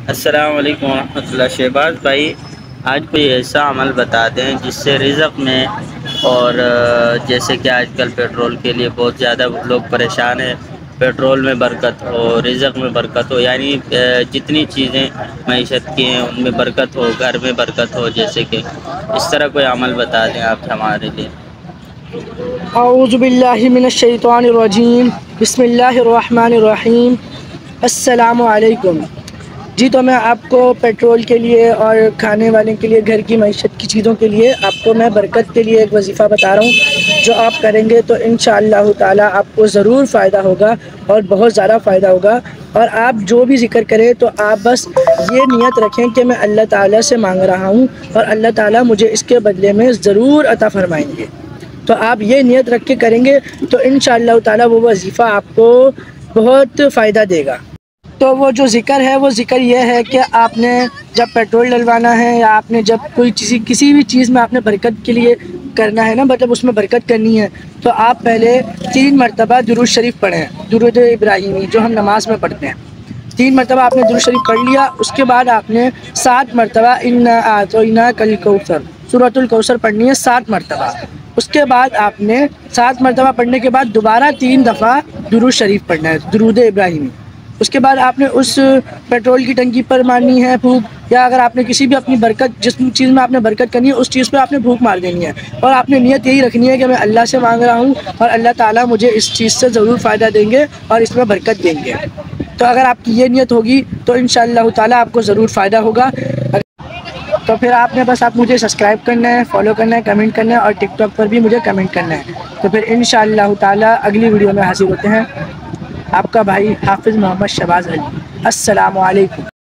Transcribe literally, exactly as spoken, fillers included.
السلام علیکم ورحمۃ اللہ۔ شہباز بھائی، آج کوئی ایسا عمل بتا دیں جس سے رزق میں اور جیسے کہ آج کل پیٹرول کے لیے بہت زیادہ لوگ پریشان ہیں، پیٹرول میں برکت ہو، رزق میں برکت ہو، یعنی جتنی چیزیں معیشت کی ہیں ان میں برکت ہو، گھر میں برکت ہو، جیسے کہ اس طرح کوئی عمل بتا دیں آپ ہمارے لیے۔ اعوذ باللہ من الشیطان الرجیم، بسم اللہ الرحمن الرحیم۔ السلام علیکم۔ جی تو میں آپ کو پیٹرول کے لیے اور کھانے وانے کے لیے، گھر کی معیشت کی چیزوں کے لیے آپ کو میں برکت کے لیے ایک وظیفہ بتا رہا ہوں، جو آپ کریں گے تو انشاءاللہ تعالی آپ کو ضرور فائدہ ہوگا اور بہت زیادہ فائدہ ہوگا۔ اور آپ جو بھی ذکر کریں تو آپ بس یہ نیت رکھیں کہ میں اللہ تعالیٰ سے مانگ رہا ہوں اور اللہ تعالیٰ مجھے اس کے بدلے میں ضرور عطا فرمائیں گے۔ تو آپ یہ نیت رکھ کے کریں گے تو انشاءاللہ تعالی وہ وظیفہ آپ کو بہت فائدہ دے گا۔ تو وہ جو ذکر ہے وہ ذکر یہ ہے کہ آپ نے جب پیٹرول ڈلوانا ہے یا آپ نے جب کوئی چیز کسی بھی چیز میں آپ نے برکت کے لیے کرنا ہے نا، مطلب اس میں برکت کرنی ہے، تو آپ پہلے تین مرتبہ درود شریف پڑھیں، درود ابراہیمی جو ہم نماز میں پڑھتے ہیں۔ تین مرتبہ آپ نے درود شریف پڑھ لیا، اس کے بعد آپ نے سات مرتبہ انا اعطیناک الکوثر سورۃ الکوثر پڑھنی ہے، سات مرتبہ۔ اس کے بعد آپ نے سات مرتبہ پڑھنے کے بعد دوبارہ تین دفعہ درود شریف پڑھنا ہے، درود ابراہیمی۔ اس کے بعد آپ نے اس پیٹرول کی ٹنکی پر مارنی ہے پھونک، یا اگر آپ نے کسی بھی اپنی برکت، جس چیز میں آپ نے برکت کرنی ہے اس چیز پہ آپ نے پھونک مار دینی ہے، اور آپ نے نیت یہی رکھنی ہے کہ میں اللہ سے مانگ رہا ہوں اور اللہ تعالیٰ مجھے اس چیز سے ضرور فائدہ دیں گے اور اس میں برکت دیں گے۔ تو اگر آپ کی یہ نیت ہوگی تو انشاءاللہ تعالیٰ آپ کو ضرور فائدہ ہوگا۔ تو پھر آپ نے بس آپ مجھے سبسکرائب کرنا ہے، فالو کرنا ہے، کمنٹ کرنا ہے، اور ٹک ٹاک پر بھی مجھے کمنٹ کرنا ہے۔ تو پھر انشاءاللہ تعالیٰ اگلی ویڈیو میں حاضر ہوتے ہیں۔ آپ کا بھائی حافظ محمد شہباز علی۔ السلام علیکم۔